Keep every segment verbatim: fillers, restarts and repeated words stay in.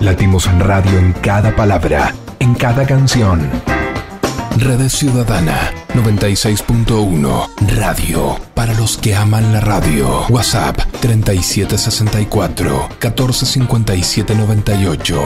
Latimos en radio en cada palabra, en cada canción. Redes Ciudadana noventa y seis punto uno. Radio para los que aman la radio. WhatsApp treinta y siete sesenta y cuatro, catorce cincuenta y siete noventa y ocho.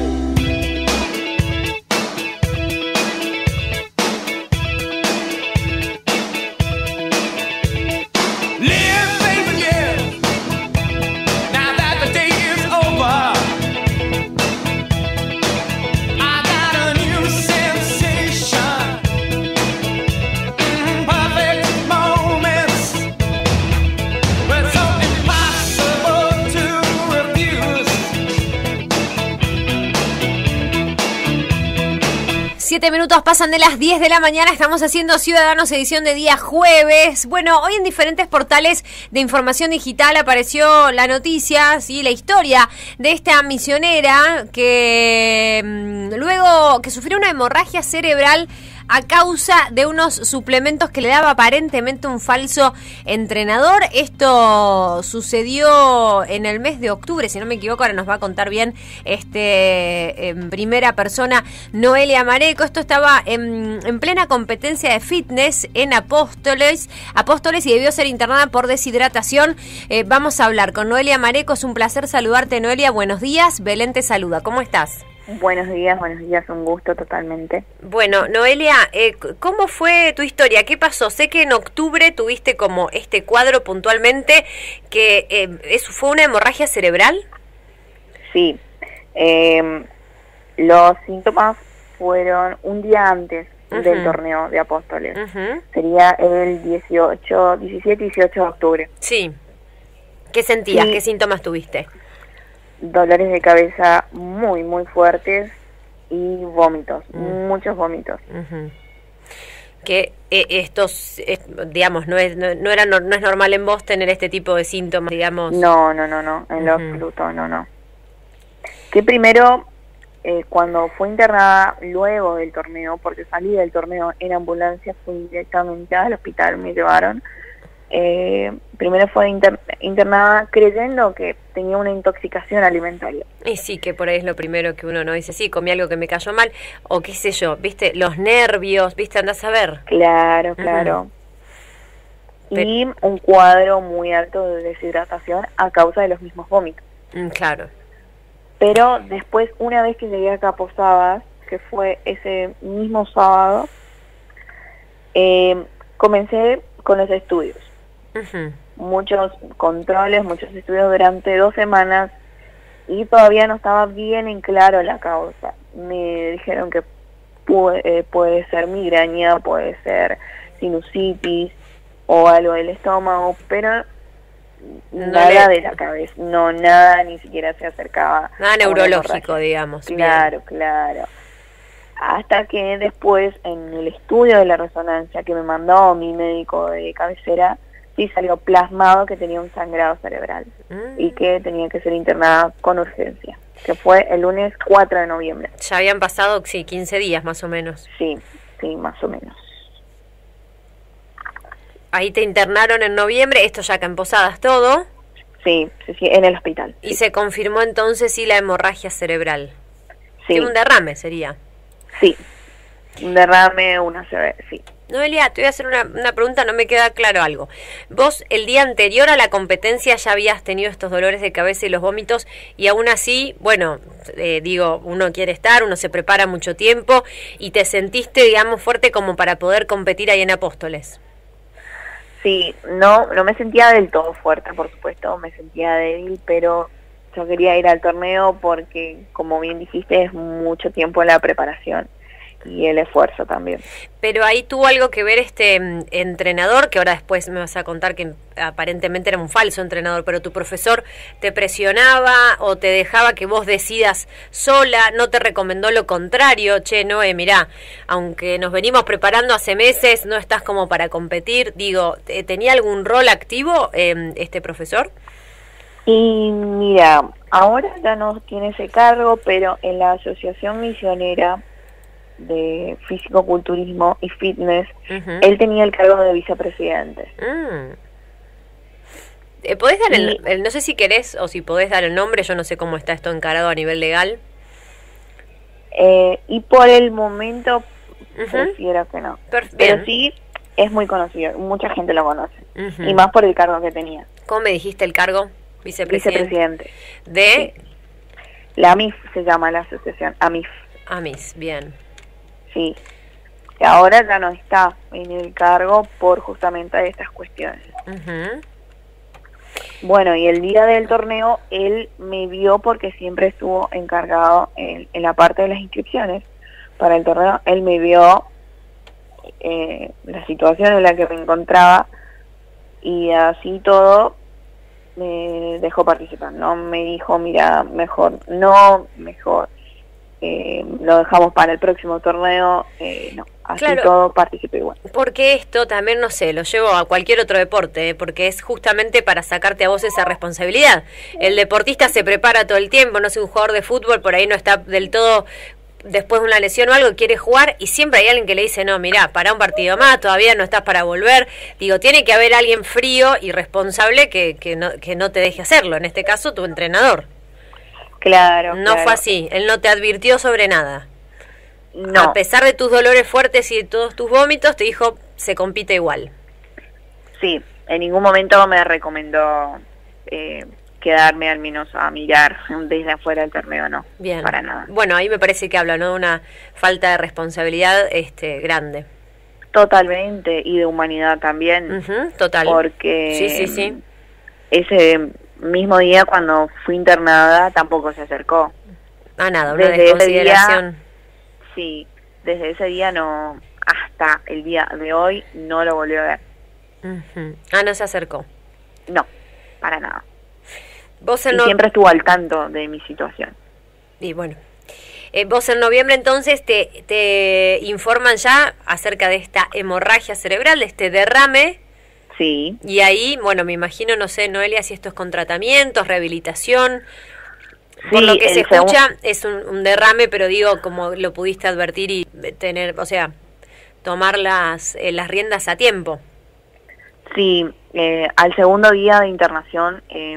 Siete minutos pasan de las diez de la mañana, estamos haciendo Ciudadanos edición de día jueves. Bueno, hoy en diferentes portales de información digital apareció la noticia, sí, la historia de esta misionera que mmm, luego que sufrió una hemorragia cerebral a causa de unos suplementos que le daba aparentemente un falso entrenador. Esto sucedió en el mes de octubre, si no me equivoco, ahora nos va a contar bien este en primera persona Noelia Mareco. Esto estaba en, en plena competencia de fitness en Apóstoles, Apóstoles y debió ser internada por deshidratación. Eh, vamos a hablar con Noelia Mareco, es un placer saludarte, Noelia, buenos días, Belén te saluda, ¿cómo estás? Buenos días, buenos días, un gusto totalmente. Bueno, Noelia, eh, ¿cómo fue tu historia? ¿Qué pasó? Sé que en octubre tuviste como este cuadro puntualmente, que eh, ¿eso fue una hemorragia cerebral? Sí, eh, los síntomas fueron un día antes uh-huh. del torneo de Apóstoles. Uh-huh. Sería el dieciocho, diecisiete y dieciocho de octubre. Sí. ¿Qué sentías? Sí. ¿Qué síntomas tuviste? Dolores de cabeza muy, muy fuertes y vómitos, uh-huh. muchos vómitos. Uh-huh. Que eh, estos, eh, digamos, no es no, no era no, no es normal en vos tener este tipo de síntomas, digamos. No, no, no, no, en uh-huh. lo absoluto, no, no. Que primero, eh, cuando fue internada luego del torneo, porque salí del torneo en ambulancia, fui directamente al hospital, me llevaron. Eh, primero fue inter internada creyendo que tenía una intoxicación alimentaria. Y sí, que por ahí es lo primero que uno no dice, sí, comí algo que me cayó mal, o qué sé yo, viste, los nervios, viste, andás a ver. Claro, claro. Uh-huh. Y Pero... un cuadro muy alto de deshidratación a causa de los mismos vómitos. Mm, claro. Pero después, una vez que llegué acá a Posadas, que fue ese mismo sábado, eh, comencé con los estudios. Uh-huh. Muchos controles, muchos estudios durante dos semanas y todavía no estaba bien en claro la causa. Me dijeron que puede, eh, puede ser migraña, puede ser sinusitis o algo del estómago, pero no nada le... de la cabeza, no, nada, ni siquiera se acercaba. Nada neurológico, digamos. Claro, bien. Claro. Hasta que después, en el estudio de la resonancia que me mandó mi médico de cabecera, sí salió plasmado que tenía un sangrado cerebral mm. y que tenía que ser internada con urgencia, que fue el lunes cuatro de noviembre. Ya habían pasado, sí, quince días más o menos. Sí, sí, más o menos. Ahí te internaron en noviembre, esto ya acá en Posadas todo. Sí, sí, sí, en el hospital. Y sí. Se confirmó entonces sí la hemorragia cerebral. Sí. Que un derrame sería. Sí, un derrame, una C V, sí. Noelia, te voy a hacer una, una pregunta, no me queda claro algo. Vos el día anterior a la competencia ya habías tenido estos dolores de cabeza y los vómitos y aún así, bueno, eh, digo, uno quiere estar, uno se prepara mucho tiempo y te sentiste, digamos, fuerte como para poder competir ahí en Apóstoles. Sí, no, no me sentía del todo fuerte, por supuesto, me sentía débil, pero yo quería ir al torneo porque, como bien dijiste, es mucho tiempo la preparación y el esfuerzo también. Pero ahí tuvo algo que ver este mm, entrenador, que ahora después me vas a contar que aparentemente era un falso entrenador, pero tu profesor te presionaba o te dejaba que vos decidas sola, no te recomendó lo contrario, che, Noé, mirá, aunque nos venimos preparando hace meses, no estás como para competir, digo, ¿tenía algún rol activo eh, este profesor? Y mira, ahora ya no tiene ese cargo, pero en la Asociación Misionera de Físico-Culturismo y Fitness, uh-huh. él tenía el cargo de vicepresidente. Mm. Eh, ¿Podés dar el, Y- el- no sé si querés o si podés dar el nombre, yo no sé cómo está esto encarado a nivel legal? Eh, y por el momento Ujú. prefiero que no. Per- Pero bien. sí es muy conocido, mucha gente lo conoce. Ujú. Y más por el cargo que tenía. ¿Cómo me dijiste el cargo? Vicepresidente. Vicepresidente. De La A M I F se llama la asociación, A M I F, Amis, bien. sí. Que ahora ya no está en el cargo por justamente estas cuestiones. Ujú. Bueno, y el día del torneo él me vio porque siempre estuvo encargado en, en la parte de las inscripciones para el torneo. Él me vio eh, la situación en la que me encontraba y así todo me dejó participar. No me dijo, mira, mejor, no, mejor, eh, lo dejamos para el próximo torneo. Eh, no, así Claro. todo participé igual. Porque esto también, no sé, lo llevo a cualquier otro deporte, ¿eh? Porque es justamente para sacarte a vos esa responsabilidad. El deportista se prepara todo el tiempo, no sé, un jugador de fútbol por ahí no está del todo, después de una lesión o algo, quiere jugar y siempre hay alguien que le dice, no, mirá, para un partido más, todavía no estás para volver. Digo, tiene que haber alguien frío y responsable que, que, no, que no te deje hacerlo, en este caso tu entrenador. Claro. No claro. fue así, él no te advirtió sobre nada. No. A pesar de tus dolores fuertes y de todos tus vómitos, te dijo, se compite igual. Sí, en ningún momento me recomendó eh, quedarme al menos a mirar desde afuera del torneo, no. Bien. Para nada. Bueno, ahí me parece que habla, ¿no?, de una falta de responsabilidad este grande. Totalmente, y de humanidad también, Ujú, total. porque Sí, sí, sí. ese mismo día cuando fui internada tampoco se acercó. Ah, nada, una Desde ese desconsideración. Sí, desde ese día no, hasta el día de hoy no lo volvió a ver. Ujú. Ah, no se acercó. No, para nada. Vos Y en no... siempre estuvo al tanto de mi situación. Y bueno, eh, vos en noviembre entonces te, te informan ya acerca de esta hemorragia cerebral, de este derrame, Sí. y ahí, bueno, me imagino, no sé, Noelia, si esto es con tratamientos, rehabilitación. Por Sí, lo que el se escucha, segun- es un, un derrame, pero digo, como lo pudiste advertir y tener, o sea, tomar las, eh, las riendas a tiempo. Sí, eh, al segundo día de internación, eh,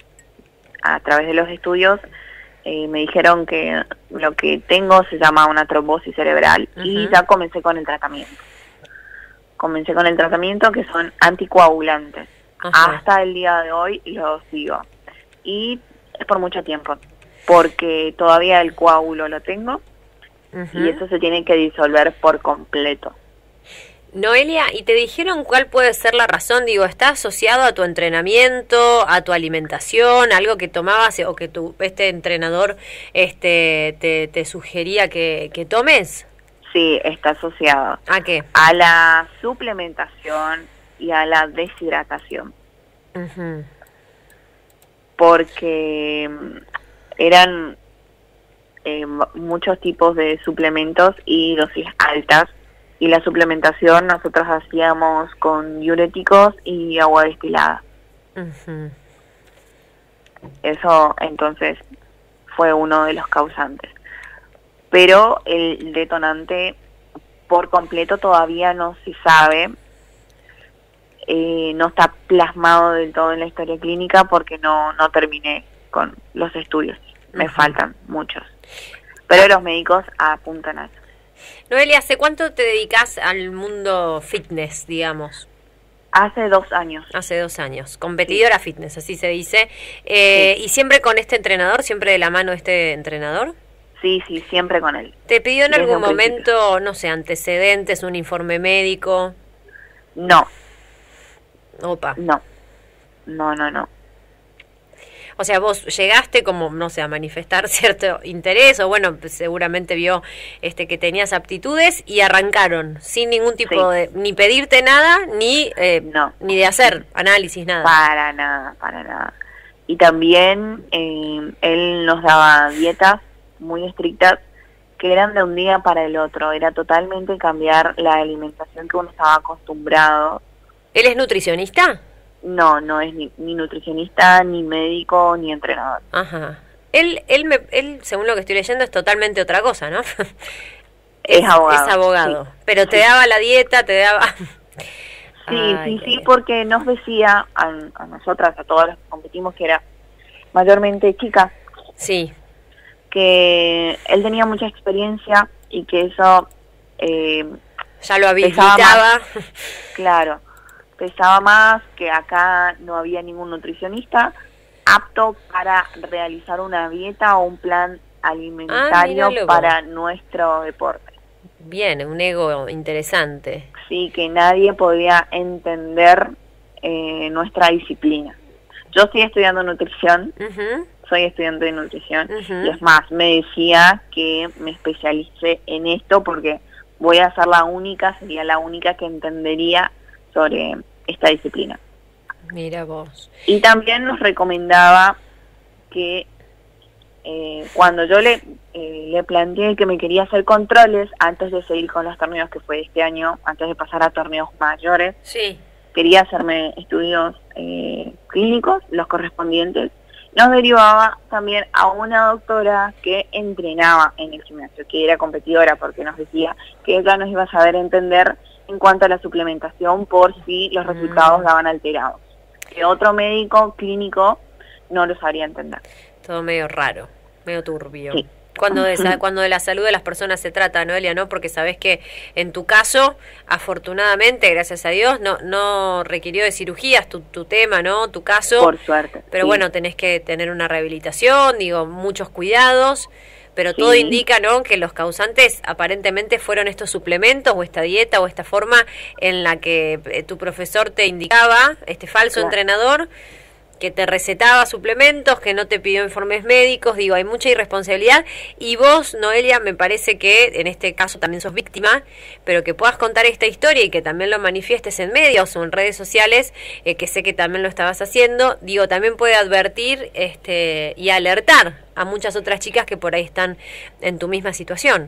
a través de los estudios, eh, me dijeron que lo que tengo se llama una trombosis cerebral y Ujú. ya comencé con el tratamiento. Comencé con el tratamiento que son anticoagulantes. Ajá. Hasta el día de hoy lo sigo. Y es por mucho tiempo, porque todavía el coágulo lo tengo Ujú. y eso se tiene que disolver por completo. Noelia, ¿y te dijeron cuál puede ser la razón? Digo, ¿está asociado a tu entrenamiento, a tu alimentación, algo que tomabas o que tu este entrenador este te, te sugería que, que tomes? Sí, está asociado ¿A qué? a la suplementación y a la deshidratación, Ujú. porque mm, eran eh, muchos tipos de suplementos y dosis altas, y la suplementación nosotros hacíamos con diuréticos y agua destilada. Ujú. Eso entonces fue uno de los causantes. Pero el detonante por completo todavía no se sabe, eh, no está plasmado del todo en la historia clínica porque no, no terminé con los estudios, me Ujú. faltan muchos. Pero los médicos apuntan a eso. Noelia, ¿hace cuánto te dedicas al mundo fitness, digamos? Hace dos años. Hace dos años. Competidora fitness, así se dice. Eh, ¿Y siempre con este entrenador, siempre de la mano de este entrenador? Sí, sí, siempre con él. ¿Te pidió en Desde algún un principio. momento, no sé, antecedentes, un informe médico? No, Opa. no, no, no, no. O sea, vos llegaste como, no sé, a manifestar cierto interés, o bueno, pues seguramente vio este que tenías aptitudes y arrancaron sin ningún tipo Sí. de, ni pedirte nada, ni eh, No. ni de hacer análisis, nada. Para nada, para nada. Y también eh, él nos daba dietas muy estrictas que eran de un día para el otro. Era totalmente cambiar la alimentación que uno estaba acostumbrado. ¿Él es nutricionista? No, no es ni, ni nutricionista, ni médico, ni entrenador. Ajá. Él, él, me, él, según lo que estoy leyendo, es totalmente otra cosa, ¿no? Es abogado, Es abogado. sí. Pero te Sí. daba la dieta, te daba... Sí, Ay, sí, sí, ay. porque nos decía a, a nosotras, a todas las que competimos, que era mayormente chicas, Sí, que él tenía mucha experiencia y que eso eh, ya lo pesaba habilitaba. más, claro, pesaba más, que acá no había ningún nutricionista apto para realizar una dieta o un plan alimentario Ah, míralo vos. para nuestro deporte. Bien, un ego interesante. Sí, que nadie podía entender eh, nuestra disciplina. Yo estoy estudiando nutrición, Ujú, soy estudiante de nutrición, ujú. y es más, me decía que me especialicé en esto porque voy a ser la única, sería la única que entendería sobre esta disciplina. Mira vos. Y también nos recomendaba que eh, cuando yo le, eh, le planteé que me quería hacer controles antes de seguir con los torneos, que fue este año, antes de pasar a torneos mayores, Sí. quería hacerme estudios eh, clínicos, los correspondientes, nos derivaba también a una doctora que entrenaba en el gimnasio, que era competidora, porque nos decía que ella nos iba a saber entender en cuanto a la suplementación por si los resultados Mm. daban alterados, que otro médico clínico no lo sabría entender. Todo medio raro, medio turbio. Sí. Cuando de, sa- cuando de la salud de las personas se trata, Noelia, ¿no? Porque sabés que en tu caso, afortunadamente, gracias a Dios, no no requirió de cirugías tu, tu tema, ¿no? Tu caso. Por suerte. Pero sí. bueno, tenés que tener una rehabilitación, digo, muchos cuidados, pero Sí. todo indica, ¿no?, que los causantes aparentemente fueron estos suplementos o esta dieta o esta forma en la que eh, tu profesor te indicaba, este falso Claro. entrenador, que te recetaba suplementos, que no te pidió informes médicos, digo, hay mucha irresponsabilidad, y vos, Noelia, me parece que en este caso también sos víctima, pero que puedas contar esta historia y que también lo manifiestes en medios o en redes sociales, eh, que sé que también lo estabas haciendo, digo, también puede advertir este y alertar a muchas otras chicas que por ahí están en tu misma situación.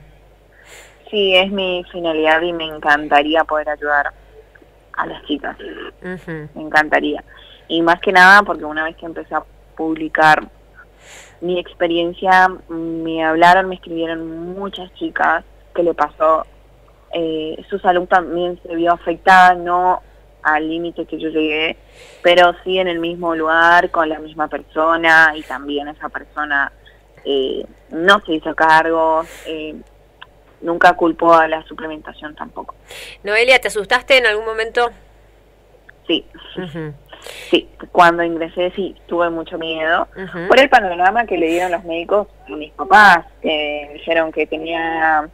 Sí, es mi finalidad y me encantaría poder ayudar a las chicas. Ujú. Me encantaría. Y más que nada porque una vez que empecé a publicar mi experiencia, me hablaron, me escribieron muchas chicas que le pasó, eh, su salud también se vio afectada, no al límite que yo llegué, pero sí en el mismo lugar, con la misma persona, y también esa persona eh, no se hizo cargo, eh, nunca culpó a la suplementación tampoco. Noelia, ¿te asustaste en algún momento? Sí. Ujú. Sí, cuando ingresé sí, tuve mucho miedo Ujú. por el panorama que le dieron los médicos a mis papás, que dijeron que tenía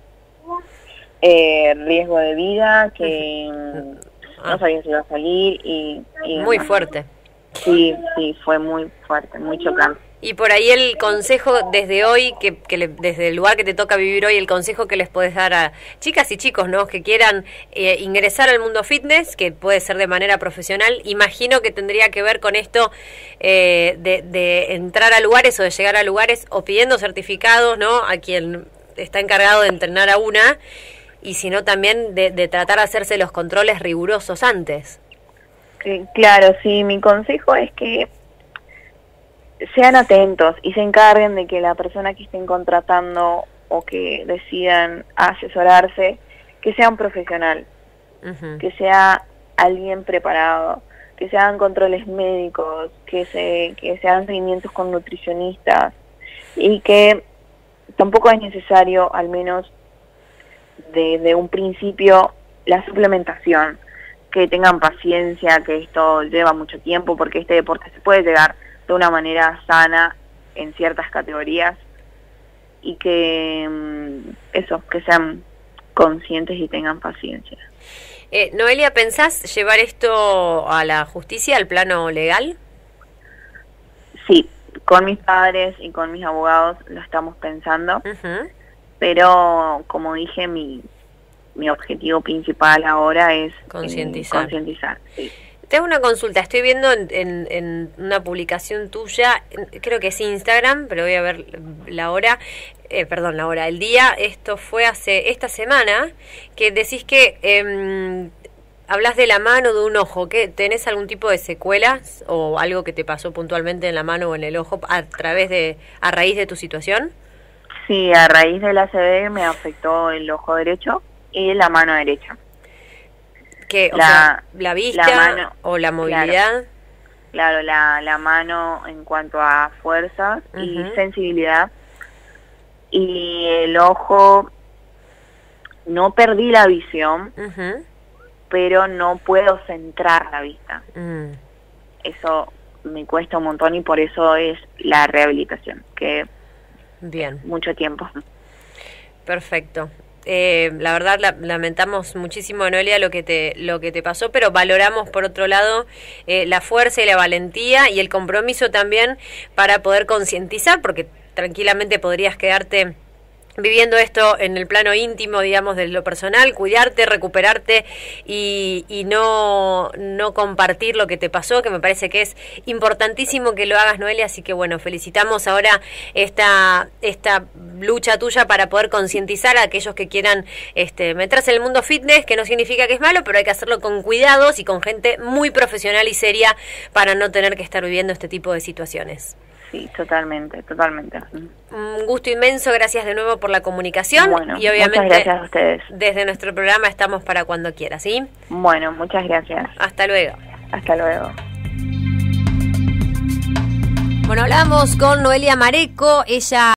eh, riesgo de vida, que mm, Ah. no sabía si iba a salir y... y Muy demás. fuerte. Sí, sí, fue muy fuerte, muy chocante. Y por ahí el consejo desde hoy, que, que le- desde el lugar que te toca vivir hoy, el consejo que les podés dar a chicas y chicos, ¿no?, que quieran eh, ingresar al mundo fitness, que puede ser de manera profesional, imagino que tendría que ver con esto eh, de, de entrar a lugares o de llegar a lugares o pidiendo certificados, ¿no?, a quien está encargado de entrenar a una, y sino también de, de tratar de hacerse los controles rigurosos antes. Eh, claro, sí, mi consejo es que sean atentos y se encarguen de que la persona que estén contratando o que decidan asesorarse, que sea un profesional, Ujú. que sea alguien preparado, que se hagan controles médicos, que se, que se hagan seguimientos con nutricionistas, y que tampoco es necesario, al menos desde un principio, la suplementación, que tengan paciencia, que esto lleva mucho tiempo, porque este deporte se puede llegar de una manera sana en ciertas categorías, y que mm, eso, que sean conscientes y tengan paciencia. Eh, Noelia, ¿pensás llevar esto a la justicia, al plano legal? Sí, con mis padres y con mis abogados lo estamos pensando, Ujú. pero como dije, mi, mi objetivo principal ahora es eh, Concientizar. concientizar, sí. Te hago una consulta, estoy viendo en, en, en una publicación tuya, creo que es Instagram, pero voy a ver la hora, eh, perdón, la hora, el día, esto fue hace esta semana, que decís que eh, hablas de la mano, de un ojo, ¿qué, ¿tenés algún tipo de secuelas o algo que te pasó puntualmente en la mano o en el ojo a través de, a raíz de tu situación? Sí, a raíz del A C V me afectó el ojo derecho y la mano derecha. ¿Qué? O la, sea, la vista la mano, o la movilidad. Claro, claro la, la mano en cuanto a fuerzas uh-huh. y sensibilidad. Y el ojo, no perdí la visión, uh-huh. pero no puedo centrar la vista. Uh-huh. Eso me cuesta un montón y por eso es la rehabilitación, que bien, mucho tiempo. Perfecto. Eh, la verdad la, lamentamos muchísimo, Noelia, lo que te lo que te pasó, pero valoramos por otro lado eh, la fuerza y la valentía y el compromiso también para poder concientizar, porque tranquilamente podrías quedarte viviendo esto en el plano íntimo, digamos, de lo personal, cuidarte, recuperarte y, y no, no compartir lo que te pasó, que me parece que es importantísimo que lo hagas, Noelia, así que bueno, felicitamos ahora esta esta lucha tuya para poder concientizar a aquellos que quieran este, meterse en el mundo fitness, que no significa que es malo, pero hay que hacerlo con cuidados y con gente muy profesional y seria para no tener que estar viviendo este tipo de situaciones. Sí, totalmente, totalmente. Un gusto inmenso, gracias de nuevo por la comunicación. Bueno, y obviamente muchas gracias a ustedes. Desde nuestro programa estamos para cuando quieras, ¿sí? Bueno, muchas gracias. Hasta luego. Hasta luego. Bueno, hablamos con Noelia Mareco, ella